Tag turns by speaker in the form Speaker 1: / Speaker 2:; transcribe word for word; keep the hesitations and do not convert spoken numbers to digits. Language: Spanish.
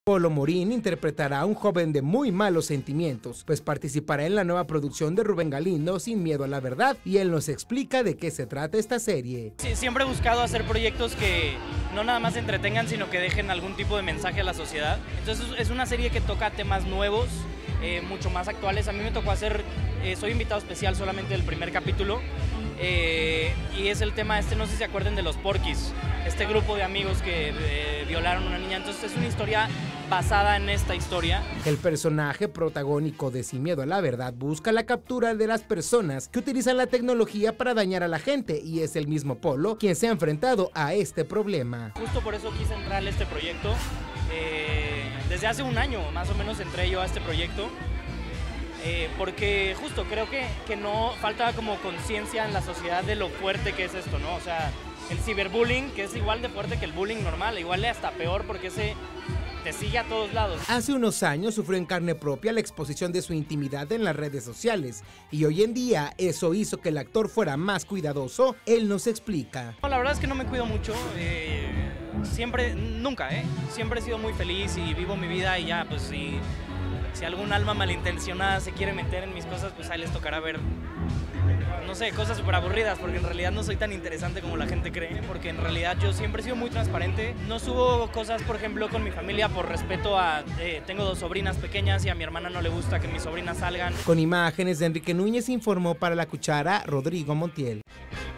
Speaker 1: Polo Morín interpretará a un joven de muy malos sentimientos, pues participará en la nueva producción de Rubén Galindo, Sin Miedo a la Verdad, y él nos explica de qué se trata esta serie.
Speaker 2: Sí, siempre he buscado hacer proyectos que no nada más entretengan, sino que dejen algún tipo de mensaje a la sociedad. Entonces es una serie que toca temas nuevos, eh, mucho más actuales. A mí me tocó hacer, eh, soy invitado especial solamente del primer capítulo, eh, y es el tema este, no sé si se acuerdan de los Porquis, este grupo de amigos que eh, violaron a una niña. Entonces es una historia basada en esta historia.
Speaker 1: El personaje protagónico de Sin Miedo a la Verdad busca la captura de las personas que utilizan la tecnología para dañar a la gente, y es el mismo Polo quien se ha enfrentado a este problema.
Speaker 2: Justo por eso quise entrar a este proyecto. Eh, desde hace un año más o menos entré yo a este proyecto. Eh, porque justo creo que, que no falta como conciencia en la sociedad de lo fuerte que es esto, ¿no? O sea, el ciberbullying, que es igual de fuerte que el bullying normal, igual hasta peor porque ese te sigue a todos lados.
Speaker 1: Hace unos años sufrió en carne propia la exposición de su intimidad en las redes sociales, y hoy en día eso hizo que el actor fuera más cuidadoso. Él nos explica.
Speaker 2: No, la verdad es que no me cuido mucho, eh, siempre, nunca, ¿eh? Siempre he sido muy feliz y vivo mi vida, y ya, pues si, si algún alma malintencionada se quiere meter en mis cosas, pues ahí les tocará ver, no sé, cosas súper aburridas, porque en realidad no soy tan interesante como la gente cree, porque en realidad yo siempre he sido muy transparente. No subo cosas, por ejemplo, con mi familia por respeto a... Eh, tengo dos sobrinas pequeñas y a mi hermana no le gusta que mis sobrinas salgan.
Speaker 1: Con imágenes de Enrique Núñez informó para La Cuchara, Rodrigo Montiel.